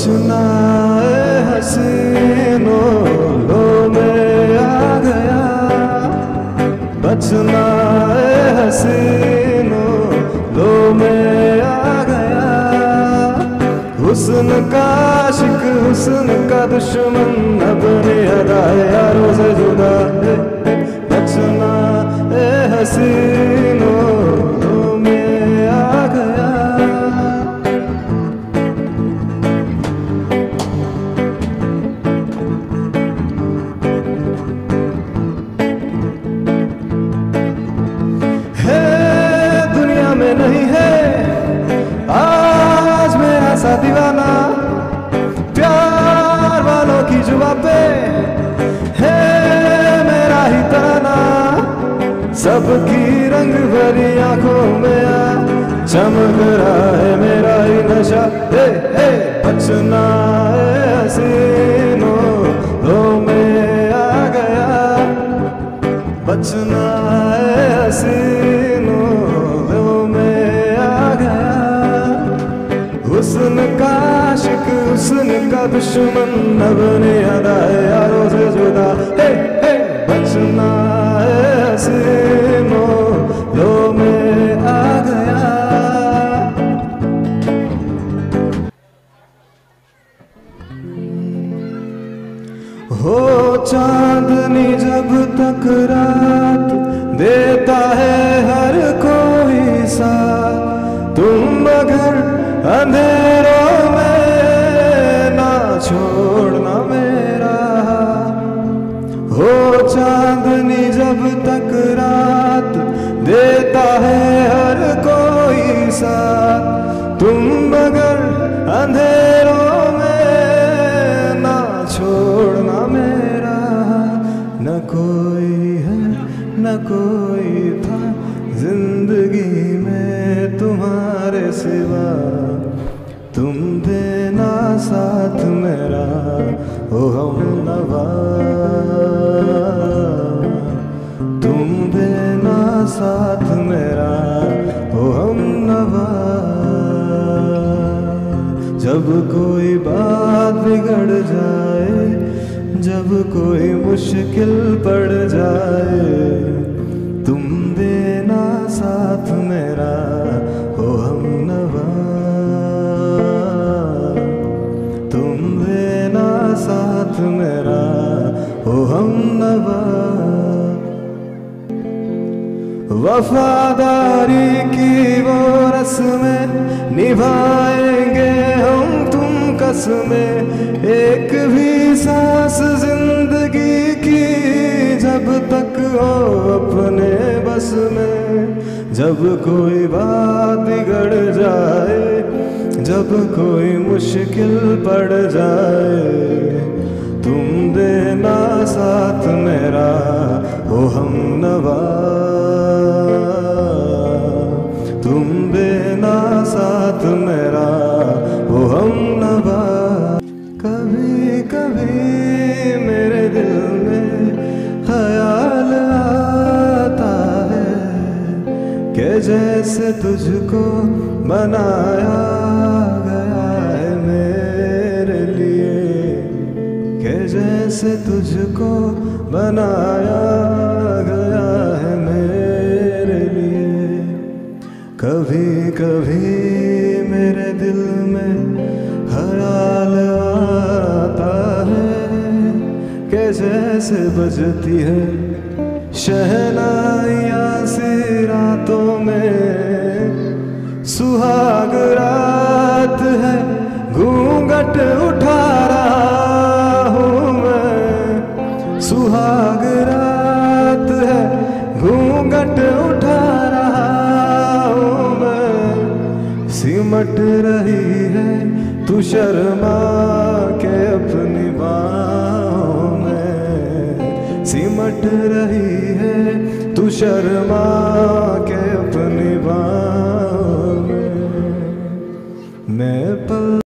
बचना हसीनो लो मैं आ गया, बचना हसीनो लो मैं आ गया। हुस्न का आशिक हुस्न का दुश्मन अपने अदाए यारों से जुदा है। बचना हसीनो लो मैं आ गया। नहीं है आज मेरा सा दीवाना, प्यार वालों की जुबां पे है मेरा ही तराना। सबकी रंग भरी आंखों में आ चमक रहा है मेरा ही नशा। हे हे बचना हसीनो लो मैं आ गया, बचना हसीनो हुस्न का आशिक हुस्न का दुश्मन अपने अदाए यारों से जुदा। हे हे बचना हसीनो लो मैं आ गया। हो चांदनी जब तक रात देता है हर कोई साथ, तुम मगर अंधेरों में ना छोड़ना मेरा। हो चांदनी जब तक रात देता है हर कोई साथ, तुम मगर अंधेरों में ना छोड़ना मेरा। न कोई है न कोई था जिंदगी में तुम्हारे सिवा, तुम देना साथ मेरा ओ हमनवा, तुम देना साथ मेरा ओ हमनवा। जब कोई बात बिगड़ जाए, जब कोई मुश्किल पड़ जाए, तुम देना साथ मेरा ओ हमनवा, तुम देना साथ मेरा ओ हमनवा। वफादारी की वो रस्में निभाएंगे हम तुम कसमें, एक भी सांस जिंदगी की जब तक हो अपने बस में। जब कोई बात बिगड़ जाए, जब कोई मुश्किल पड़ जाए, तुम देना साथ मेरा ओ हमनवा, तुम देना साथ मेरा ओ हमनवा। कभी कभी मेरे दिल में ख्याल आता है कि जैसे तुझको बनाया गया है मेरे लिए, कि जैसे तुझको बनाया गया है मेरे लिए। कभी कभी मेरे दिल में ख्याल आता है कि जैसे बजती है शहनाइयाँ सी रातों में, सुहाग रात है घूंघट उठा रहा हूँ मैं, सुहाग रात है घूंघट उठा रहा हूँ मैं। सिमट रही है तू शर्मा के अपनी बाहों में, सिमट रही है तू शर्मा के अपनी बाहों में। मैं पल